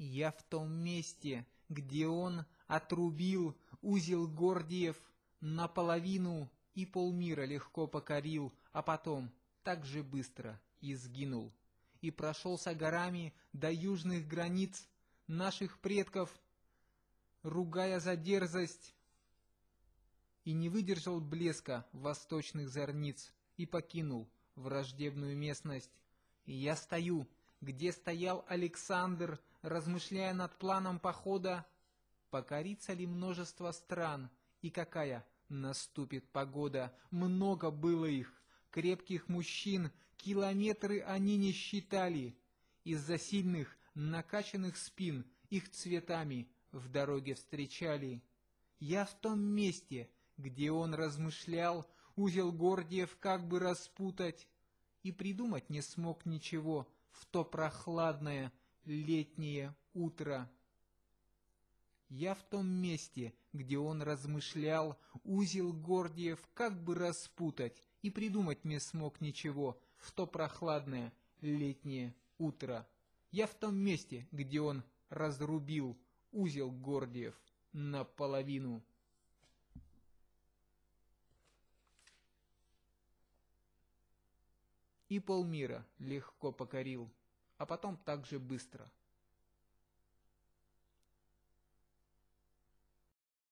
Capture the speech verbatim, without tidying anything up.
Я в том месте, где он отрубил узел Гордиев наполовину и полмира легко покорил, а потом так же быстро и сгинул. И прошелся горами до южных границ наших предков, ругая за дерзость, и не выдержал блеска восточных зорниц и покинул враждебную местность. И я стою, где стоял Александр, размышляя над планом похода, покорится ли множество стран и какая наступит погода. Много было их, крепких мужчин, километры они не считали. Из-за сильных, накачанных спин их цветами в дороге встречали. Я в том месте, где он размышлял, узел Гордиев как бы распутать, и придумать не смог ничего в то прохладное летнее утро. Я в том месте, где он размышлял, узел Гордиев как бы распутать, и придумать не смог ничего в то прохладное летнее утро. Я в том месте, где он разрубил узел Гордиев наполовину. И полмира легко покорил, а потом так же быстро